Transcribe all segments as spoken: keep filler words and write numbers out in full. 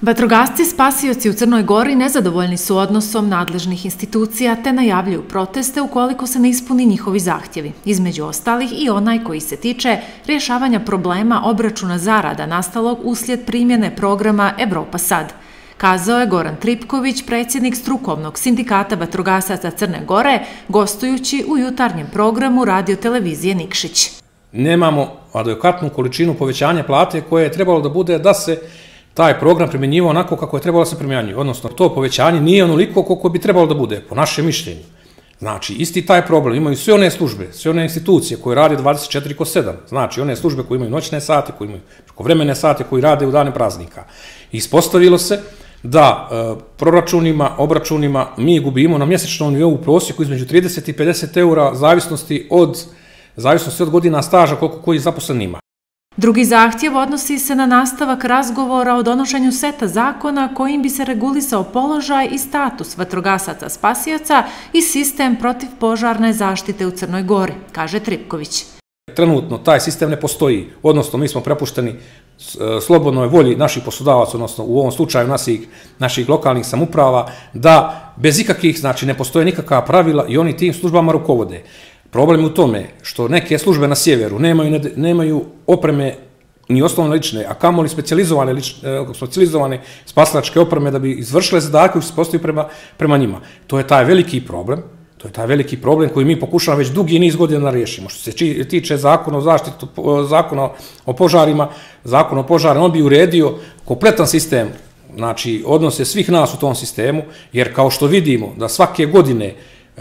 Vatrogasci spasioci u Crnoj Gori nezadovoljni su odnosom nadležnih institucija te najavljuju proteste ukoliko se ne ispuni njihovi zahtjevi. Između ostalih i onaj koji se tiče rješavanja problema obračuna zarada nastalog uslijed primjene programa Evropa sad, kazao je Goran Tripković, predsjednik strukovnog sindikata vatrogasaca Crne Gore, gostujući u jutarnjem programu radiotelevizije Nikšić. Nemamo adekvatnu količinu povećanja plate koje je trebalo da bude da se taj program primjenjivao onako kako je trebalo da se primjenjuje. Odnosno, to povećanje nije onoliko koliko bi trebalo da bude, po našem mišljenju. Znači, isti taj problem imaju sve one službe, sve one institucije koje rade dvadeset četiri kroz sedam. Znači, one službe koje imaju noćne sate, koje imaju prekovremene sate, koji rade u dane praznika. Ispostavilo se da proračunima, obračunima mi gubimo na mjesečnom nivou u prosjeku između trideset i pedeset eura zavisnosti od, zavisnosti od godina staža koliko koji zaposlen ima. Drugi zahtjev odnosi se na nastavak razgovora o donošenju seta zakona kojim bi se regulisao položaj i status vatrogasaca spasioca i sistem protivpožarne zaštite u Crnoj Gori, kaže Tripković. Trenutno taj sistem ne postoji, odnosno mi smo prepušteni slobodnoj volji naših poslodavaca, odnosno u ovom slučaju naših, naših lokalnih samuprava, da bez ikakvih, znači ne postoje nikakva pravila i oni tim službama rukovode. Problem je u tome što neke službe na sjeveru nemaju, nemaju opreme ni osnovne lične, a kamoli specijalizovane, specijalizovane spasilačke opreme da bi izvršile zadatke koji se postoji prema, prema njima. To je taj veliki problem, to je taj veliki problem koji mi pokušamo već dugi niz godina da riješimo. Što se tiče zakona o zaštitu, zakona o požarima, zakon o požarima, on bi uredio kompletan sistem, znači odnose svih nas u tom sistemu, jer kao što vidimo da svake godine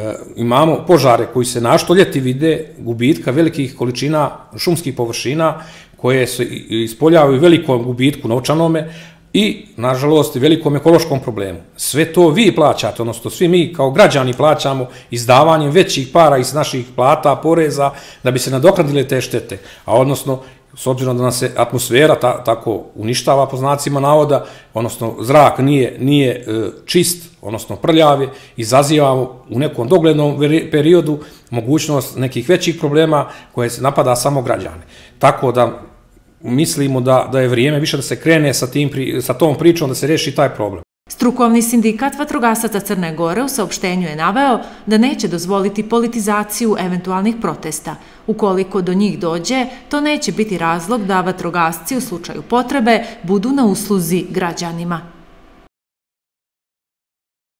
imamo požare koji se našto ljeti vide gubitka velikih količina šumskih površina koje se ispoljavaju velikom gubitku novčanome i, nažalost, velikom ekološkom problemu. Sve to vi plaćate, odnosno svi mi kao građani plaćamo izdavanjem većih para iz naših plata, poreza, da bi se nadoknadile te štete, a odnosno s obzirom da nam se atmosfera tako uništava po znacima navoda, odnosno zrak nije čist, odnosno prljavi, izazivamo u nekom doglednom periodu mogućnost nekih većih problema koje se napada samo građane. Tako da mislimo da je vrijeme više da se krene sa tom pričom da se riješi taj problem. Strukovni sindikat vatrogasaca Crne Gore u saopštenju je naveo da neće dozvoliti politizaciju eventualnih protesta. Ukoliko do njih dođe, to neće biti razlog da vatrogasci u slučaju potrebe budu na usluzi građanima.